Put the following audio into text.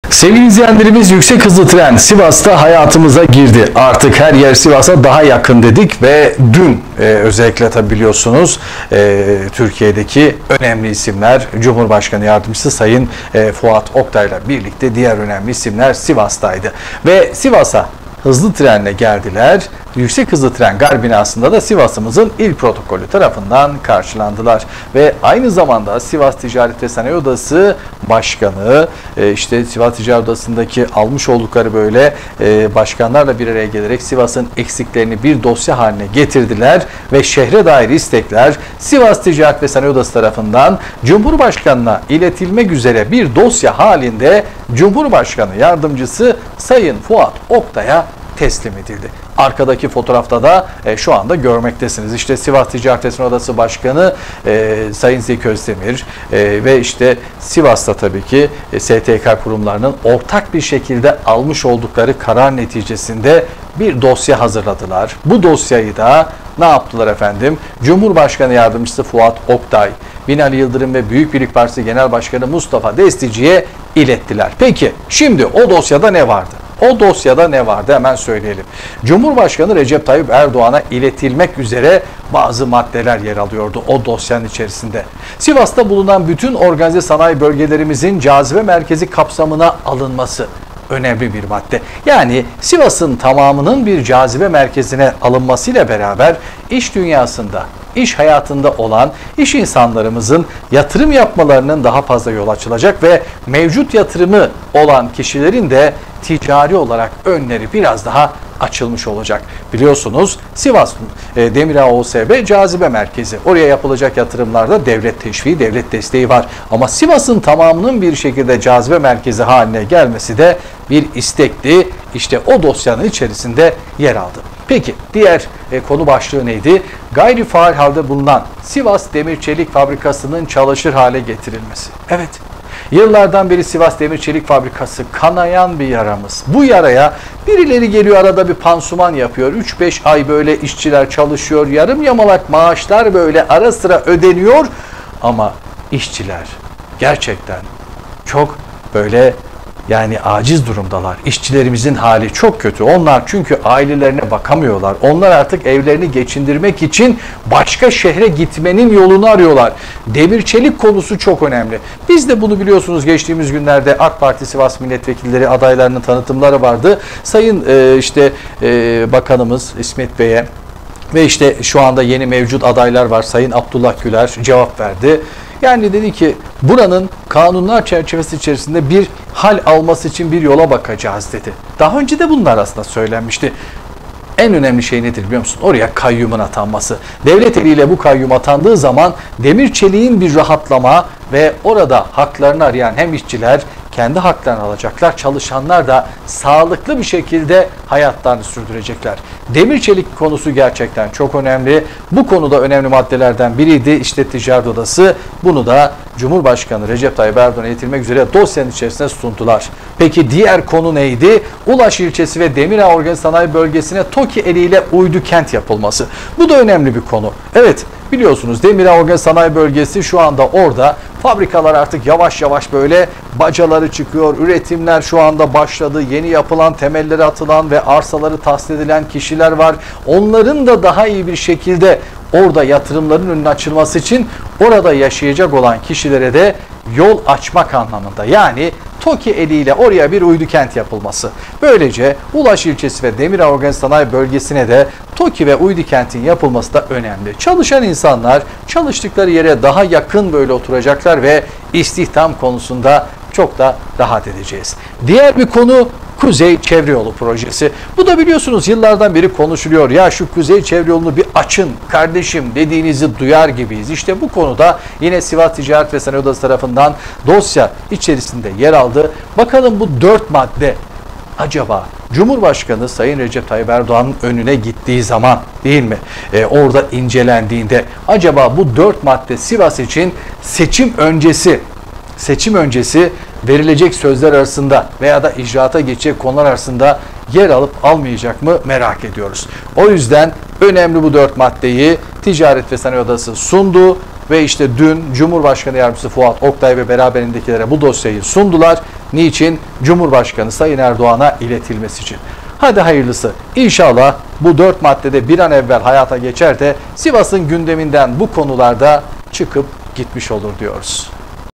Sevgili izleyenlerimiz, yüksek hızlı tren Sivas'ta hayatımıza girdi. Artık her yer Sivas'a daha yakın dedik ve dün özellikle tabi biliyorsunuz Türkiye'deki önemli isimler Cumhurbaşkanı Yardımcısı Sayın Fuat Oktay'la birlikte diğer önemli isimler Sivas'taydı. Ve Sivas'a hızlı trenle geldiler. Yüksek hızlı tren gar binasında da Sivas'ımızın il protokolü tarafından karşılandılar. Ve aynı zamanda Sivas Ticaret ve Sanayi Odası Başkanı, işte Sivas Ticaret Odası'ndaki almış oldukları böyle başkanlarla bir araya gelerek Sivas'ın eksiklerini bir dosya haline getirdiler ve şehre dair istekler Sivas Ticaret ve Sanayi Odası tarafından Cumhurbaşkanı'na iletilmek üzere bir dosya halinde Cumhurbaşkanı Yardımcısı Sayın Fuat Oktay'a teslim edildi. Arkadaki fotoğrafta da şu anda görmektesiniz. İşte Sivas Ticaret ve Sanayi Odası Başkanı Sayın Zeki Özdemir ve işte Sivas'ta tabii ki STK kurumlarının ortak bir şekilde almış oldukları karar neticesinde bir dosya hazırladılar. Bu dosyayı da ne yaptılar efendim? Cumhurbaşkanı Yardımcısı Fuat Oktay, Binali Yıldırım ve Büyük Birlik Partisi Genel Başkanı Mustafa Destici'ye ilettiler. Peki şimdi o dosyada ne vardı? O dosyada ne vardı hemen söyleyelim. Cumhurbaşkanı Recep Tayyip Erdoğan'a iletilmek üzere bazı maddeler yer alıyordu o dosyanın içerisinde. Sivas'ta bulunan bütün organize sanayi bölgelerimizin cazibe merkezi kapsamına alınması önemli bir madde. Yani Sivas'ın tamamının bir cazibe merkezine alınmasıyla beraber iş dünyasında, iş hayatında olan iş insanlarımızın yatırım yapmalarının daha fazla yol açılacak ve mevcut yatırımı olan kişilerin de ticari olarak önleri biraz daha açılmış olacak. Biliyorsunuz Sivas Demirağ OSB cazibe merkezi. Oraya yapılacak yatırımlarda devlet teşviği, devlet desteği var. Ama Sivas'ın tamamının bir şekilde cazibe merkezi haline gelmesi de bir istekti. İşte o dosyanın içerisinde yer aldı. Peki diğer konu başlığı neydi? Gayri faal halde bulunan Sivas Demir Çelik Fabrikası'nın çalışır hale getirilmesi. Evet. Yıllardan beri Sivas Demir Çelik Fabrikası kanayan bir yaramız. Bu yaraya birileri geliyor, arada bir pansuman yapıyor. 3-5 ay böyle işçiler çalışıyor. Yarım yamalak maaşlar böyle ara sıra ödeniyor. Ama işçiler gerçekten çok böyle yani aciz durumdalar. İşçilerimizin hali çok kötü. Onlar çünkü ailelerine bakamıyorlar. Onlar artık evlerini geçindirmek için başka şehre gitmenin yolunu arıyorlar. Demir çelik konusu çok önemli. Biz de bunu biliyorsunuz geçtiğimiz günlerde AK Parti Sivas milletvekilleri adaylarının tanıtımları vardı. Sayın Bakanımız İsmet Bey'e ve işte şu anda yeni mevcut adaylar var. Sayın Abdullah Güler cevap verdi. Yani dedi ki buranın kanunlar çerçevesi içerisinde bir hal alması için bir yola bakacağız dedi. Daha önce de bunlar aslında söylenmişti. En önemli şey nedir biliyor musun? Oraya kayyumun atanması. Devlet eliyle bu kayyum atandığı zaman demir çeliğin bir rahatlama ve orada haklarını arayan hem işçiler kendi haklarını alacaklar, çalışanlar da sağlıklı bir şekilde hayatlarını sürdürecekler. Demir çelik konusu gerçekten çok önemli. Bu konuda önemli maddelerden biriydi. İşte Ticaret Odası bunu da Cumhurbaşkanı Recep Tayyip Erdoğan'a iletilmek üzere dosyanın içerisine sundular. Peki diğer konu neydi? Ulaş ilçesi ve Demirağ Organize Sanayi Bölgesi'ne TOKİ eliyle uydu kent yapılması. Bu da önemli bir konu. Evet, biliyorsunuz Demirağ Organize Sanayi Bölgesi şu anda orada. Fabrikalar artık yavaş yavaş böyle bacaları çıkıyor. Üretimler şu anda başladı. Yeni yapılan, temelleri atılan ve arsaları tahsis edilen kişiler var. Onların da daha iyi bir şekilde orada yatırımların önünün açılması için orada yaşayacak olan kişilere de yol açmak anlamında. Yani TOKİ eliyle oraya bir uydu kent yapılması. Böylece Ulaş ilçesi ve Demirağ Organize Sanayi Bölgesi'ne de TOKİ ve uydu kentin yapılması da önemli. Çalışan insanlar çalıştıkları yere daha yakın böyle oturacaklar ve istihdam konusunda çok da rahat edeceğiz. Diğer bir konu Kuzey Çevre Yolu projesi. Bu da biliyorsunuz yıllardan beri konuşuluyor. Ya şu Kuzey Çevre Yolu'nu bir açın kardeşim dediğinizi duyar gibiyiz. İşte bu konuda yine Sivas Ticaret ve Sanayi Odası tarafından dosya içerisinde yer aldı. Bakalım bu 4 madde acaba Cumhurbaşkanı Sayın Recep Tayyip Erdoğan'ın önüne gittiği zaman değil mi? Orada incelendiğinde acaba bu 4 madde Sivas için seçim öncesi verilecek sözler arasında veya da icraata geçecek konular arasında yer alıp almayacak mı merak ediyoruz. O yüzden önemli bu 4 maddeyi Ticaret ve Sanayi Odası sundu ve işte dün Cumhurbaşkanı Yardımcısı Fuat Oktay ve beraberindekilere bu dosyayı sundular. Niçin? Cumhurbaşkanı Sayın Erdoğan'a iletilmesi için. Hadi hayırlısı. İnşallah bu 4 maddede bir an evvel hayata geçer de Sivas'ın gündeminden bu konularda çıkıp gitmiş olur diyoruz.